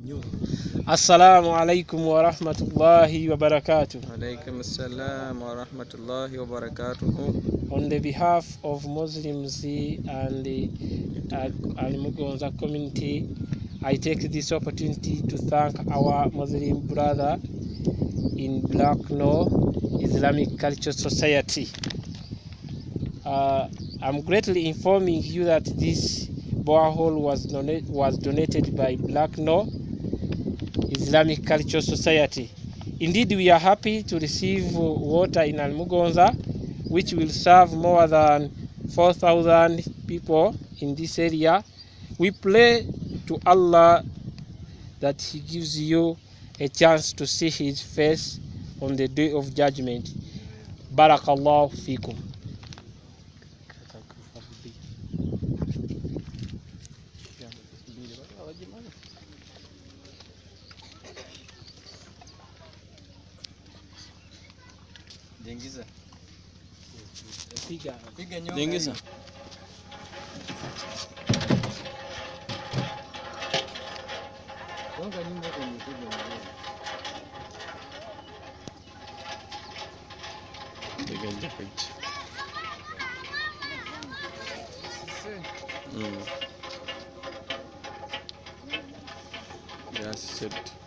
Assalamu alaikum wa rahmatullahi wa barakatuh. Alaikum assalam wa rahmatullahi wa barakatuh. On the behalf of Muslims and the Al-Mugonza community, I take this opportunity to thank our Muslim brother in Bracknell Islamic Cultural Society. I'm greatly informing you that this borehole was donated by Bracknell Islamic Cultural Society. Indeed, we are happy to receive water in Al-Mugonza, which will serve more than 4,000 people in this area. We pray to Allah that He gives you a chance to see His face on the day of judgment. Barakallahu fikum. Jengiza. Piga nyonga. Jengiza. Gonga nyumba kwenye piga Just set.